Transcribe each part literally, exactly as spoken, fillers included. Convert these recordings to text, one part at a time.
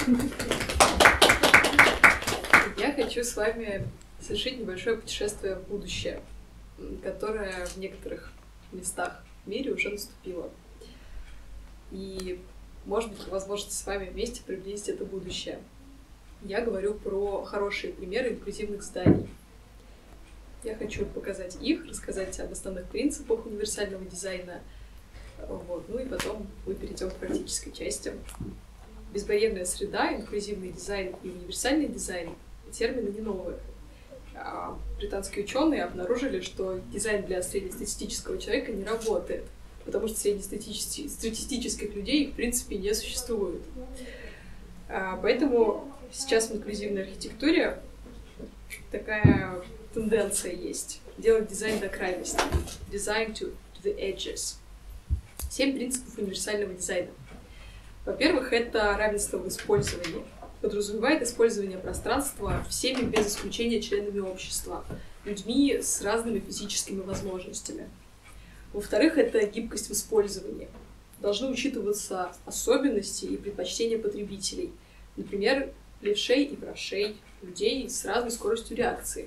Я хочу с вами совершить небольшое путешествие в будущее, которое в некоторых местах в мире уже наступило. И, может быть, возможность с вами вместе приблизить это будущее. Я говорю про хорошие примеры инклюзивных зданий. Я хочу показать их, рассказать об основных принципах универсального дизайна. Вот. Ну и потом мы перейдем к практической части. Безбарьерная среда, инклюзивный дизайн и универсальный дизайн — термины не новые. А британские ученые обнаружили, что дизайн для среднестатистического человека не работает, потому что среднестатистических людей в принципе не существует. А поэтому сейчас в инклюзивной архитектуре такая тенденция есть — делать дизайн до крайности. Design to, to the edges. Семь принципов универсального дизайна. Во-первых, это равенство в использовании. Подразумевает использование пространства всеми без исключения членами общества, людьми с разными физическими возможностями. Во-вторых, это гибкость в использовании. Должны учитываться особенности и предпочтения потребителей. Например, левшей и правшей, людей с разной скоростью реакции.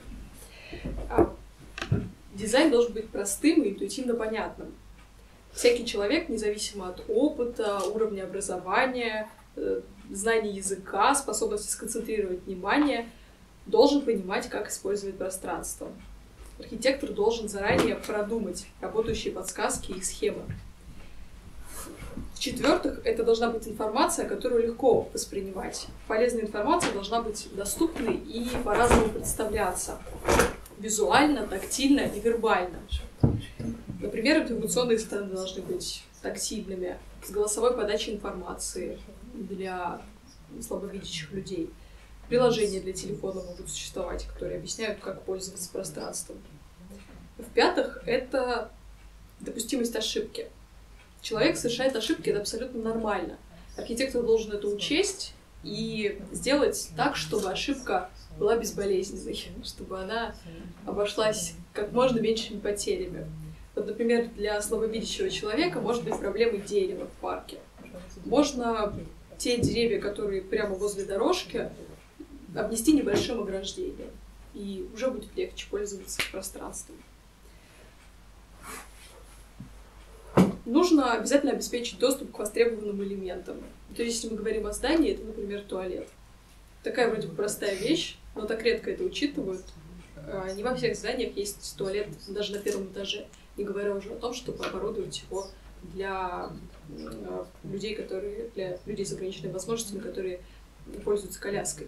Дизайн должен быть простым и интуитивно понятным. Всякий человек, независимо от опыта, уровня образования, знаний языка, способности сконцентрировать внимание, должен понимать, как использовать пространство. Архитектор должен заранее продумать работающие подсказки и схемы. В-четвертых, это должна быть информация, которую легко воспринимать. Полезная информация должна быть доступной и по-разному представляться. Визуально, тактильно и вербально. Например, информационные стенды должны быть тактильными, с голосовой подачей информации для слабовидящих людей. Приложения для телефона могут существовать, которые объясняют, как пользоваться пространством. В-пятых, это допустимость ошибки. Человек совершает ошибки, это абсолютно нормально. Архитектор должен это учесть и сделать так, чтобы ошибка была безболезненной, чтобы она обошлась как можно меньшими потерями. Вот, например, для слабовидящего человека может быть проблемой дерева в парке. Можно те деревья, которые прямо возле дорожки, обнести небольшим ограждением, и уже будет легче пользоваться пространством. Нужно обязательно обеспечить доступ к востребованным элементам. То есть, если мы говорим о здании, это, например, туалет. Такая вроде бы простая вещь, но так редко это учитывают. Не во всех зданиях есть туалет даже на первом этаже, не говоря уже о том, чтобы оборудовать его для людей, которые, для людей с ограниченными возможностями, которые пользуются коляской.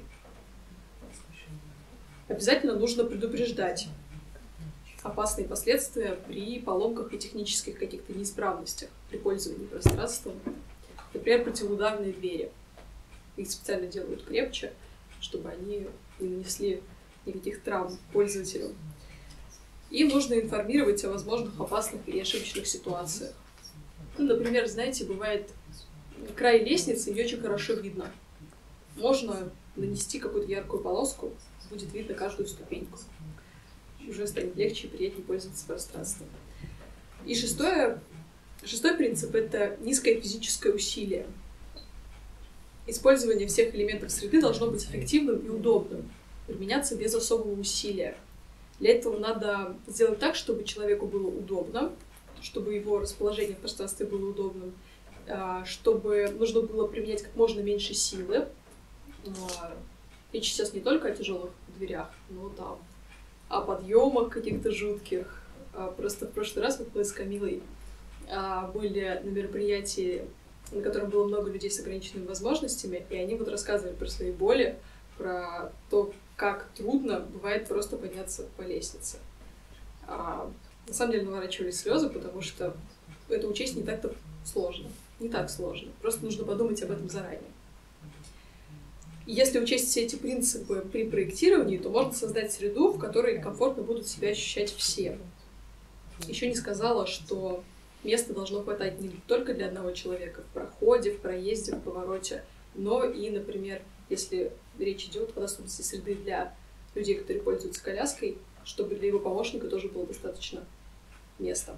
Обязательно нужно предупреждать опасные последствия при поломках и технических каких-то неисправностях при пользовании пространством. Например, противоударные двери. Их специально делают крепче, чтобы они не нанесли никаких травм пользователю. И нужно информировать о возможных опасных или ошибочных ситуациях. Ну, например, знаете, бывает край лестницы, не очень хорошо видно. Можно нанести какую-то яркую полоску, будет видно каждую ступеньку. Уже станет легче и приятнее пользоваться пространством. И шестое, шестой принцип — это низкое физическое усилие. Использование всех элементов среды должно быть эффективным и удобным, применяться без особого усилия. Для этого надо сделать так, чтобы человеку было удобно, чтобы его расположение в пространстве было удобным, чтобы нужно было применять как можно меньше силы. Речь сейчас не только о тяжелых дверях, но там о подъемах каких-то жутких. Просто в прошлый раз вот мы с Камилой были на мероприятии, на котором было много людей с ограниченными возможностями, и они вот рассказывали про свои боли, про то, как трудно бывает просто подняться по лестнице. А, на самом деле наворачивались слезы, потому что это учесть не так-то сложно. Не так сложно. Просто нужно подумать об этом заранее. И если учесть все эти принципы при проектировании, то можно создать среду, в которой комфортно будут себя ощущать все. Еще не сказала, что места должно хватать не только для одного человека в проходе, в проезде, в повороте, но и, например, если речь идет о доступности среды для людей, которые пользуются коляской, чтобы для его помощника тоже было достаточно места.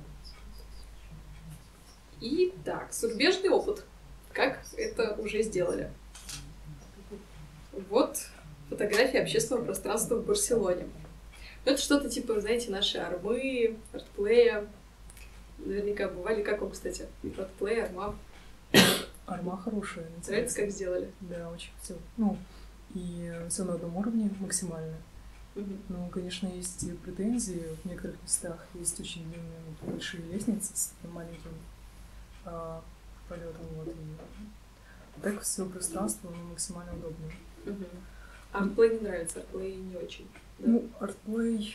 И так, зарубежный опыт. Как это уже сделали? Вот фотография общественного пространства в Барселоне. Это что-то типа, знаете, наши армы, артплея. Наверняка бывали. Как вам, кстати? Артплей, арма. Арма хорошая. Нравится, как сделали? Да, очень все. Ну, и все на одном уровне максимально. Угу. Но, конечно, есть и претензии. В некоторых местах есть очень длинные большие лестницы с маленьким а, полетом. Вот, и так все пространство ну, максимально удобное. Угу. Артплей не нравится, артплей не очень. Да? Ну, артплей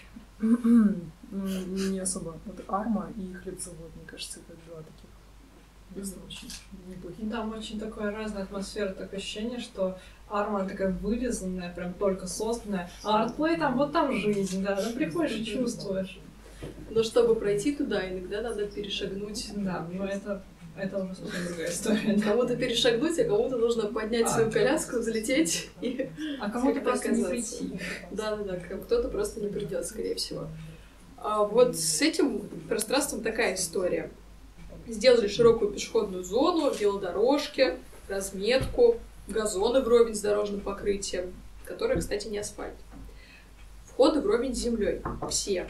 не особо. Вот арма и хлебзавод, мне кажется, это два таких места mm-hmm. очень неплохие. Там очень такая разная атмосфера, такое ощущение, что арма такая вылизанная, прям только созданная, а артплей там, вот там жизнь, да, там приходишь и чувствуешь. Но чтобы пройти туда, иногда надо перешагнуть. Да, но это... Это уже совсем другая история. Кому-то перешагнуть, а кому-то нужно поднять а, свою коляску, залететь и... А кому-то просто не прийти. Да-да-да, кто-то просто не придет, скорее всего. А вот с этим пространством такая история. Сделали широкую пешеходную зону, велодорожки, разметку, газоны вровень с дорожным покрытием, которые, кстати, не асфальт. Входы вровень с землей. Все.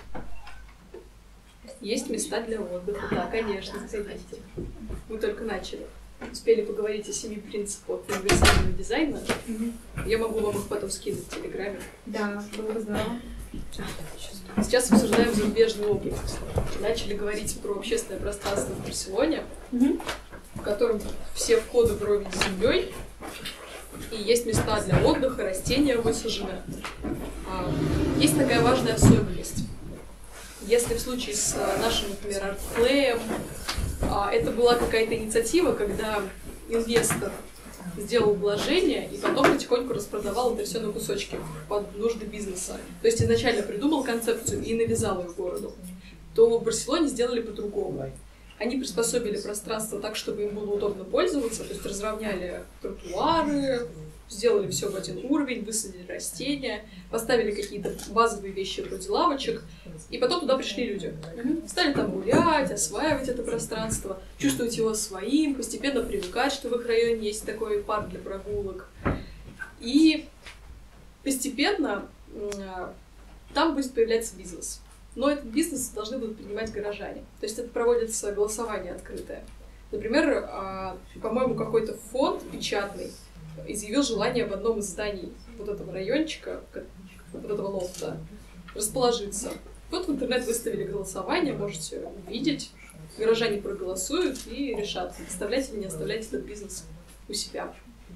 Есть места для отдыха. Да, конечно, заходите. Мы только начали. Успели поговорить о семи принципах универсального дизайна. Mm-hmm. Я могу вам их потом скинуть в Телеграме. Да, было бы здорово. Сейчас обсуждаем зарубежный опыт. Начали говорить про общественное пространство в Барселоне, mm-hmm. в котором все входы вровень с землей, и есть места для отдыха, растения высажены. Есть такая важная особенность. Если в случае с нашим, например, артплеем, это была какая-то инициатива, когда инвестор сделал вложение и потом потихоньку распродавал это все на кусочки под нужды бизнеса. То есть изначально придумал концепцию и навязал ее городу, то в Барселоне сделали по-другому. Они приспособили пространство так, чтобы им было удобно пользоваться, то есть разровняли тротуары, сделали все в один уровень, высадили растения, поставили какие-то базовые вещи вроде лавочек, и потом туда пришли люди. Стали там гулять, осваивать это пространство, чувствовать его своим, постепенно привыкать, что в их районе есть такой парк для прогулок. И постепенно там будет появляться бизнес. Но этот бизнес должны будут принимать горожане. То есть это проводится голосование открытое. Например, по-моему, какой-то фонд печатный изъявил желание в одном из зданий вот этого райончика, вот этого лофта, расположиться. Вот в интернет выставили голосование, можете увидеть. Горожане проголосуют и решат, оставлять или не оставлять этот бизнес у себя.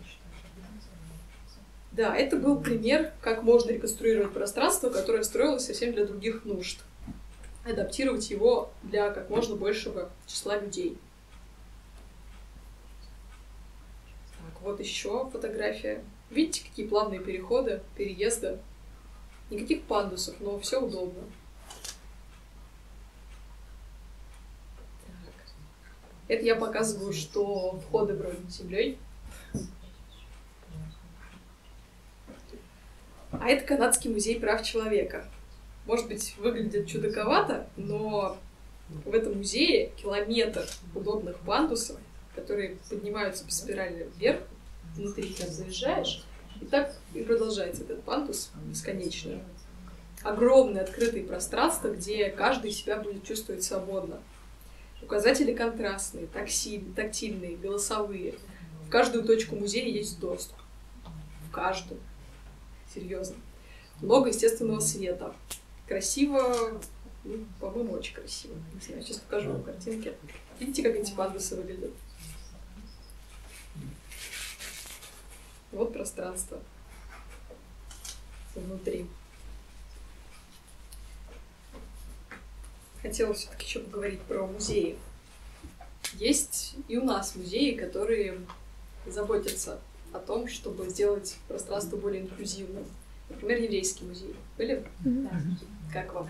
Да, это был пример, как можно реконструировать пространство, которое строилось совсем для других нужд. Адаптировать его для как можно большего числа людей. Так, вот еще фотография. Видите, какие плавные переходы, переезды? Никаких пандусов, но все удобно. Так. Это я показываю, что входы вроде землей. А это Канадский музей прав человека. Может быть, выглядит чудаковато, но в этом музее километр удобных пандусов, которые поднимаются по спирали вверх, внутри ты заезжаешь, и так и продолжается этот пандус бесконечно. Огромные открытые пространства, где каждый себя будет чувствовать свободно. Указатели контрастные, тактильные, голосовые. В каждую точку музея есть доступ. В каждую. Серьезно. Много естественного света. Красиво, ну, по-моему, очень красиво. Не знаю, сейчас покажу вам картинки. Видите, как эти пандусы выглядят? Вот пространство внутри. Хотела все-таки еще поговорить про музеи. Есть и у нас музеи, которые заботятся о том, чтобы сделать пространство более инклюзивным. Например, еврейский музей. Были? Да. Как вам?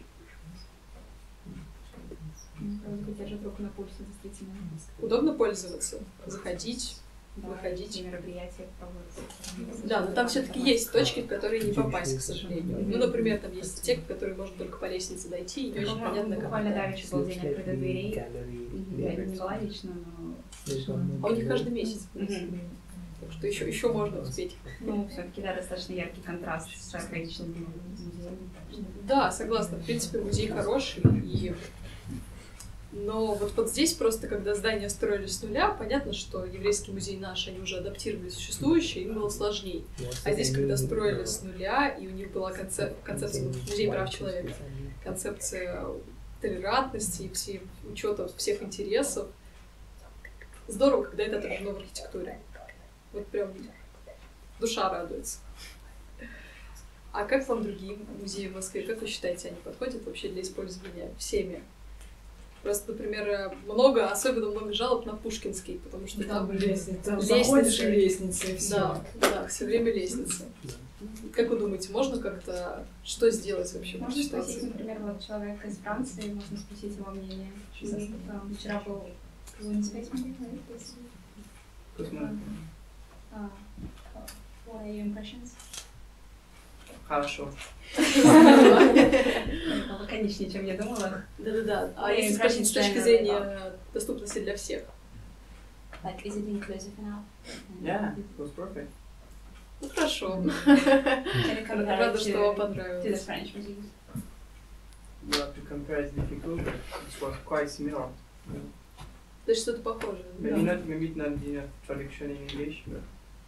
Держит руку на пульсе, действительно. Удобно пользоваться, заходить, Да, выходить. Мероприятия проводятся. Да, но там все-таки есть точки, в которые не попасть, к сожалению. Ну, например, там есть те, в которые можно только по лестнице дойти, и не очень понятно, как. Буквально давеча был день открытых дверей. Я не была лично, но... А у них каждый месяц. Так что еще, еще можно успеть. Ну, все-таки, да, достаточно яркий контраст с архаичным музеем. Да, согласна. В принципе, музей хороший. И... Но вот, вот здесь просто, когда здания строили с нуля, понятно, что еврейский музей наш, они уже адаптировали существующие, им было сложнее. А здесь, когда строили с нуля, и у них была концеп... концепция ну, музей прав человека, концепция толерантности и все... учета всех интересов, здорово, когда это отражено в архитектуре. Вот прям душа радуется. А как вам другие музеи в Москве? Как вы считаете, они подходят вообще для использования всеми? Просто, например, много, особенно много жалоб на Пушкинский, потому что там, там лестница, там лестницы. заходишь и лестница, и все. Да, да, все время лестница. Как вы думаете, можно как-то что сделать вообще? Можно спросить, например, вот человека из Франции, можно спросить его мнение. Мы вчера был What are your impressions? Хорошо. Лаконичнее, чем я думала. Да-да-да. А если спросить с точки зрения доступности для всех? Like, is it inclusive enough? Yeah, it was perfect. Ну, хорошо. Рада, Рада, что вам понравилось. To the French museums. Yeah, to compare is difficult, but it was quite similar. То есть что-то похожее. Maybe not, maybe not the traduction in English, but...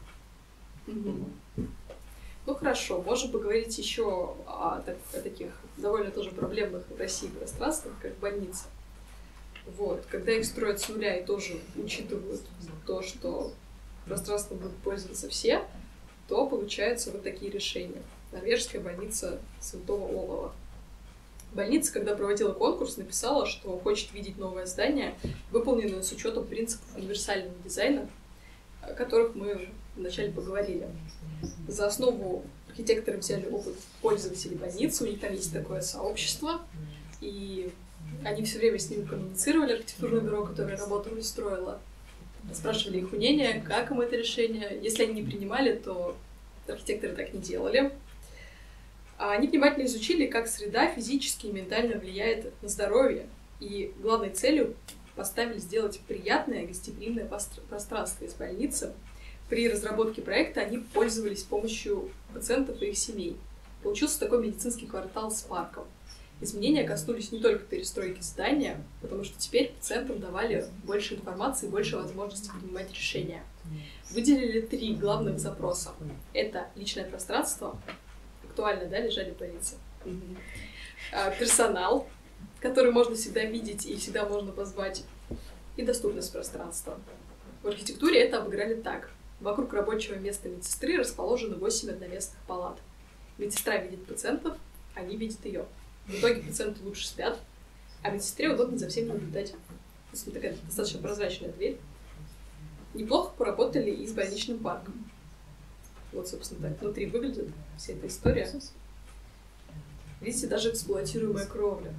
Ну хорошо, можем поговорить еще о, так, о таких довольно тоже проблемных в России пространствах, как больницы. Вот. Когда их строят с нуля и тоже учитывают то, что пространство будут пользоваться все, то получаются вот такие решения. Норвежская больница Святого Олова. Больница, когда проводила конкурс, написала, что хочет видеть новое здание, выполненное с учетом принципов универсального дизайна, о которых мы вначале поговорили. За основу архитекторы взяли опыт пользователей больницы, у них там есть такое сообщество, и они все время с ними коммуницировали, архитектурное бюро, которое работало и строило. Спрашивали их мнение, как им это решение. Если они не принимали, то архитекторы так не делали. А они внимательно изучили, как среда физически и ментально влияет на здоровье, и главной целью поставили сделать приятное гостеприимное пространство из больницы. При разработке проекта они пользовались помощью пациентов и их семей. Получился такой медицинский квартал с парком. Изменения коснулись не только перестройки здания, потому что теперь пациентам давали больше информации и больше возможностей принимать решения. Выделили три главных запроса. Это личное пространство, актуально, да, лежали в больнице. Персонал, который можно всегда видеть и всегда можно позвать, и доступность пространства. В архитектуре это обыграли так. Вокруг рабочего места медсестры расположены восемь одноместных палат. Медсестра видит пациентов, они видят ее. В итоге пациенты лучше спят, а медсестре удобно за всеми наблюдать. Это такая достаточно прозрачная дверь. Неплохо поработали и с больничным парком. Вот, собственно, так внутри выглядит вся эта история. Видите, даже эксплуатируемая кровля.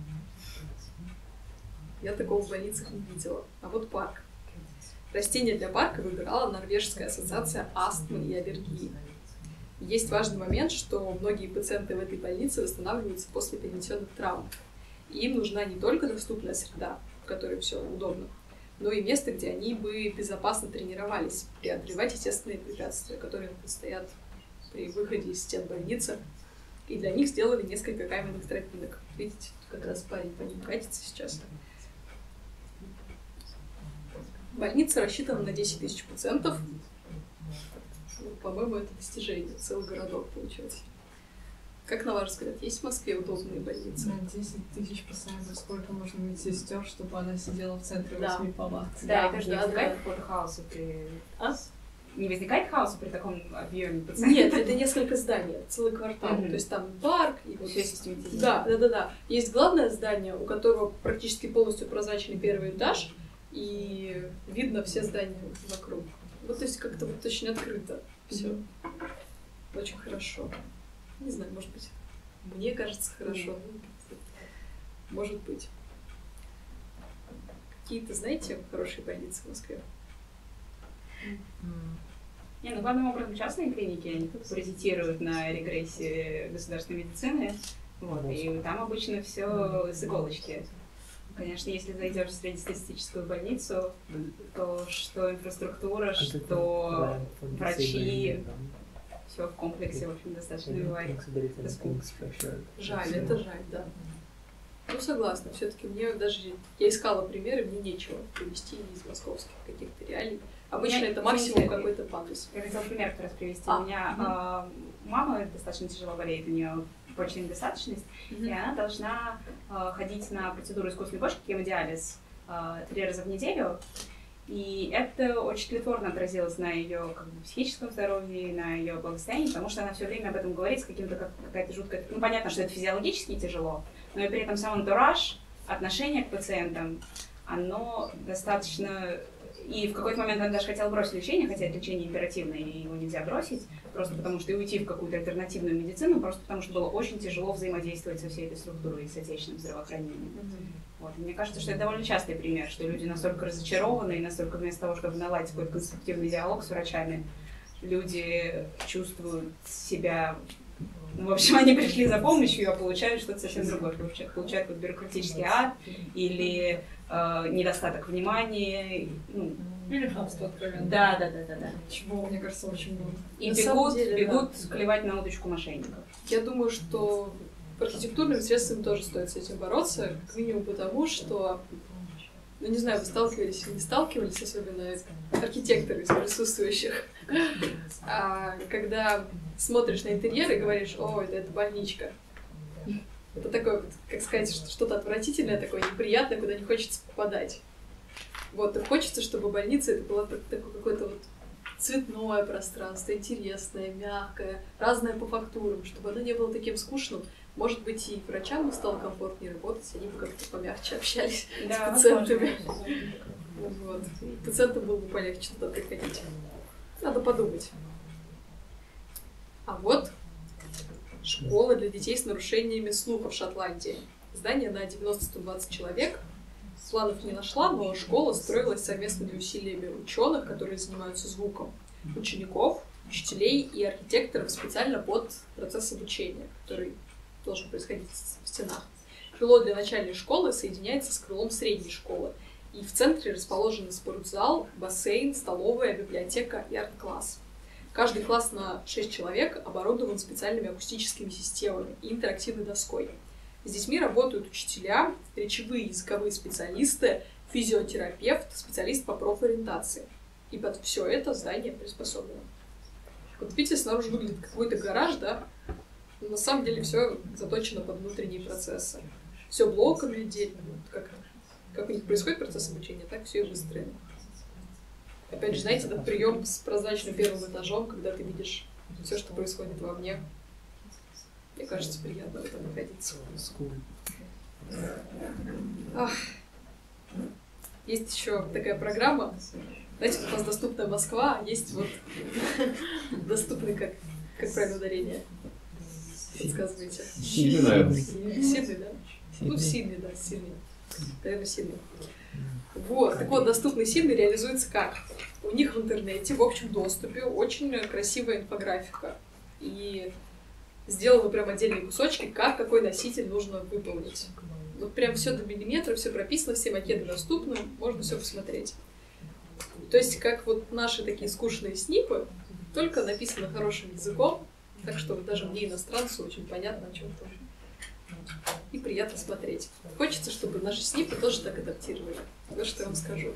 Я такого в больницах не видела. А вот парк. Растения для парка выбирала Норвежская ассоциация астмы и аллергии. Есть важный момент, что многие пациенты в этой больнице восстанавливаются после перенесенных травм. И им нужна не только доступная среда, в которой все удобно, но и место, где они бы безопасно тренировались, преодолевать естественные препятствия, которые им предстоят при выходе из стен больницы. И для них сделали несколько каменных тропинок. Видите, как раз парень по ним катится сейчас. Больница рассчитана на десять тысяч пациентов. Ну, по-моему, это достижение. Целый городок получается. Как, на ваш взгляд, есть в Москве удобные больницы? На десять тысяч пациентов сколько нужно медсестер, чтобы она сидела в центре Да. восьми палат? Да, Да, это же да, не возникает да. какого-то хаоса при... А? Не возникает хаоса при таком объеме пациентов? Нет, это несколько зданий, целый квартал. Мгм. То есть там парк и вот... Все систематизировано. Да, да, да, да. Есть главное здание, у которого практически полностью прозрачный первый этаж, и видно все здания вокруг. Вот, то есть как-то вот очень открыто все. Очень хорошо. Не знаю, может быть, мне кажется хорошо. Может быть. Какие-то, знаете, хорошие больницы в Москве? Не, ну главным образом частные клиники, они паразитируют на регрессии государственной медицины. Вот, и там обычно все с иголочки. Конечно, если зайдешь в среднестатистическую больницу, то что инфраструктура, что врачи, все в комплексе, в общем, достаточно бывает. Жаль, это жаль, да. Ну, согласна. Все-таки мне даже... Я искала примеры, мне нечего привести из московских каких-то реалий. Обычно меня, это максимум извините, какой-то пандус. Я хотела пример как раз привести. А, У меня угу. э, мама достаточно тяжело болеет, у нее почечная недостаточность, угу. и она должна э, ходить на процедуру искусственной почки, гемодиализ, э, три раза в неделю. И это очень тлетворно отразилось на ее как бы, психическом здоровье, на ее благосостоянии, потому что она все время об этом говорит с каким-то как, какая-то жуткая... Ну, понятно, что это физиологически тяжело, но и при этом сам антураж, отношение к пациентам, оно достаточно... И в какой-то момент она даже хотела бросить лечение, хотя это лечение императивное, и его нельзя бросить, просто потому что и уйти в какую-то альтернативную медицину, просто потому что было очень тяжело взаимодействовать со всей этой структурой и с отечественным здравоохранением. Mm-hmm. Вот. И мне кажется, что это довольно частый пример, что люди настолько разочарованы, и настолько вместо того, чтобы наладить какой-то конструктивный диалог с врачами, люди чувствуют себя... Ну, в общем, они пришли за помощью, а получают что-то совсем другое. Получают, получают вот бюрократический ад или э, недостаток внимания. Ну, или хамство откровенно. Да, да, да, да, да. Чего, мне кажется, очень много. И на бегут, деле, бегут да. клевать на удочку мошенников. Я думаю, что архитектурными средствами тоже стоит с этим бороться, как минимум потому, что, ну не знаю, вы сталкивались или не сталкивались, особенно архитекторы из присутствующих, а когда смотришь на интерьер и говоришь, о, это, это больничка. Это такое, как сказать, что-то отвратительное, такое неприятное, куда не хочется попадать. Вот, и хочется, чтобы больница это было такое какое-то вот цветное пространство, интересное, мягкое, разное по фактурам, чтобы оно не было таким скучным. Может быть, и врачам стало комфортнее работать, они бы как-то помягче общались Да, с пациентами. Вот. Пациентам было бы полегче туда приходить. Надо подумать. А вот школа для детей с нарушениями слуха в Шотландии. Здание на девяносто - сто двадцать человек. Планов не нашла, но школа строилась совместными усилиями ученых, которые занимаются звуком, учеников, учителей и архитекторов специально под процесс обучения, который должен происходить в стенах. Крыло для начальной школы соединяется с крылом средней школы. И в центре расположены спортзал, бассейн, столовая, библиотека и арт-класс. Каждый класс на шесть человек оборудован специальными акустическими системами и интерактивной доской. С детьми работают учителя, речевые и языковые специалисты, физиотерапевт, специалист по профориентации. И под все это здание приспособлено. Вот видите, снаружи выглядит какой-то гараж, да? Но на самом деле все заточено под внутренние процессы. Все блоками отдельно. Вот как, как у них происходит процесс обучения, так все и выстроено. Опять же, знаете, этот прием с прозрачным первым этажом, когда ты видишь все, что происходит вовне. Мне кажется, приятно в этом находиться. Ах. Есть еще такая программа. Знаете, у нас доступная Москва, а есть вот доступный, как, как правильно ударение. Подсказывайте. Сильный, наверное. Сильный, да? Ну, сильный, да, сильный. Наверное, сильный. Вот, так вот, доступный сильный реализуется как? У них в интернете, в общем доступе, очень красивая инфографика. И сделаны прям отдельные кусочки, как какой носитель нужно выполнить. Вот прям все до миллиметра, все прописано, все макеты доступны, можно все посмотреть. То есть, как вот наши такие скучные снипы, только написано хорошим языком, так что даже мне, иностранцу, очень понятно, о чем там. И приятно смотреть. Хочется, чтобы наши снипы тоже так адаптировали. Вот что я вам скажу.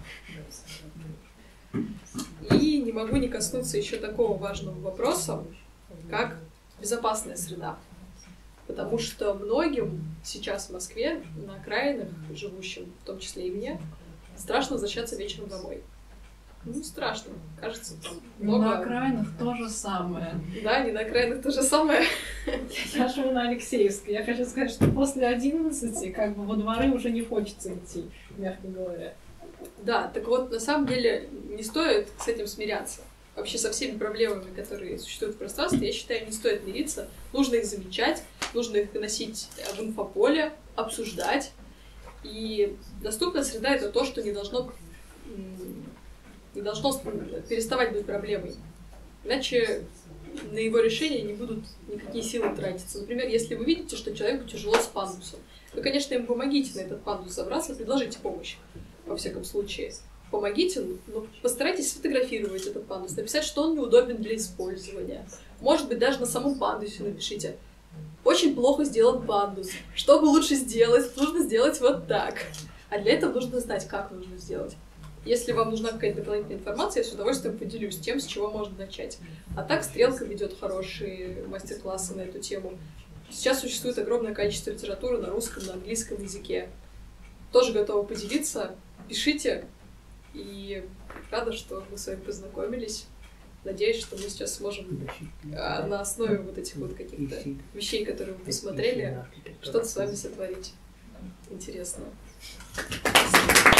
И не могу не коснуться еще такого важного вопроса, как безопасная среда. Потому что многим сейчас в Москве, на окраинах живущим, в том числе и мне, страшно возвращаться вечером домой. Ну, страшно. Кажется, там много... На окраинах то же самое. Да, не на окраинах то же самое. Я живу на Алексеевской. Я хочу сказать, что после одиннадцати как бы во дворы уже не хочется идти, мягко говоря. Да, так вот, на самом деле, не стоит с этим смиряться. Вообще со всеми проблемами, которые существуют в пространстве, я считаю, не стоит мириться. Нужно их замечать, нужно их выносить в инфополе, обсуждать. И доступная среда — это то, что не должно, не должно переставать быть проблемой. Иначе на его решение не будут никакие силы тратиться. Например, если вы видите, что человеку тяжело с пандусом, Вы, конечно, им помогите на этот пандус забраться, предложите помощь, во всяком случае. Помогите, но постарайтесь сфотографировать этот пандус, написать, что он неудобен для использования. Может быть, даже на самом пандусе напишите. Очень плохо сделан пандус. Чтобы лучше сделать, нужно сделать вот так. А для этого нужно знать, как нужно сделать. Если вам нужна какая-то дополнительная информация, я с удовольствием поделюсь тем, с чего можно начать. А так Стрелка ведет хорошие мастер-классы на эту тему. Сейчас существует огромное количество литературы на русском, на английском языке. Тоже готова поделиться. Пишите. И рада, что мы с вами познакомились. Надеюсь, что мы сейчас сможем на основе вот этих вот каких-то вещей, которые вы посмотрели, что-то с вами сотворить интересное.